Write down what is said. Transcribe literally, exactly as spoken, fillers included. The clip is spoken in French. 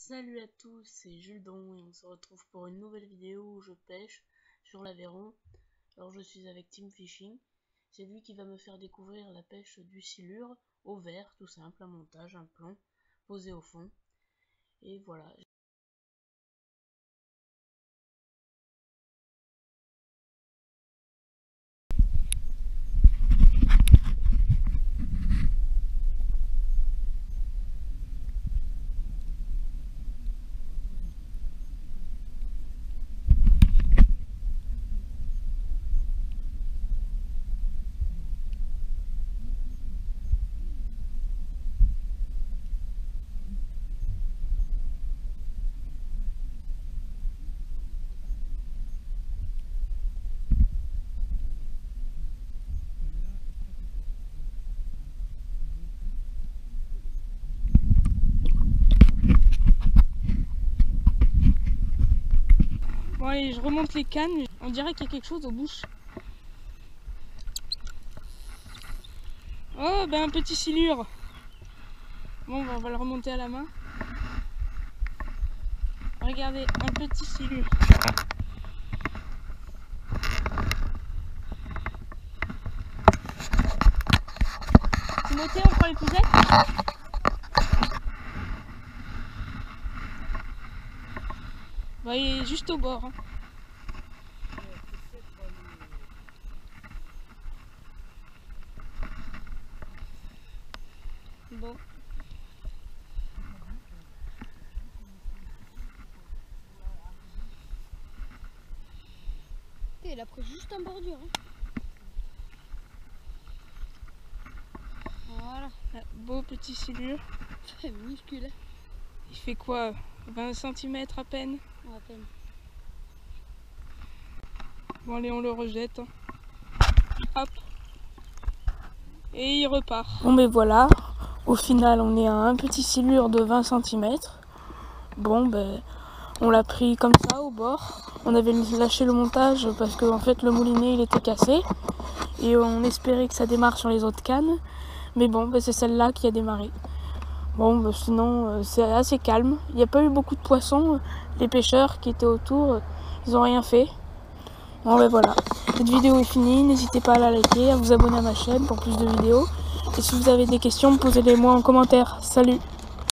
Salut à tous, c'est Juledon et on se retrouve pour une nouvelle vidéo où je pêche sur l'Aveyron. Alors je suis avec Team Fishing, c'est lui qui va me faire découvrir la pêche du silure au vert, tout simple, un montage, un plomb posé au fond. Et voilà. Bon allez, je remonte les cannes, on dirait qu'il y a quelque chose aux bouches. Oh ben un petit silure. Bon ben, on va le remonter à la main. Regardez, un petit silure. Timothée, on prend les pouzettes. Bon, il est juste au bord. Hein. Bon. Il a pris juste en bordure. Hein. Voilà. Un beau petit silure. C'est minuscule. Il fait quoi, vingt centimètres à peine? À peine. Bon allez, on le rejette. Hein. Hop. Et il repart. Bon mais voilà, au final on est à un petit silure de vingt centimètres. Bon ben, on l'a pris comme ça au bord. On avait lâché le montage parce que en fait le moulinet il était cassé. Et on espérait que ça démarre sur les autres cannes. Mais bon, ben, c'est celle-là qui a démarré. Bon, ben, sinon euh, c'est assez calme. Il n'y a pas eu beaucoup de poissons. Les pêcheurs qui étaient autour, euh, ils n'ont rien fait. Bon ben voilà, cette vidéo est finie, n'hésitez pas à la liker, à vous abonner à ma chaîne pour plus de vidéos. Et si vous avez des questions, posez-les moi en commentaire. Salut!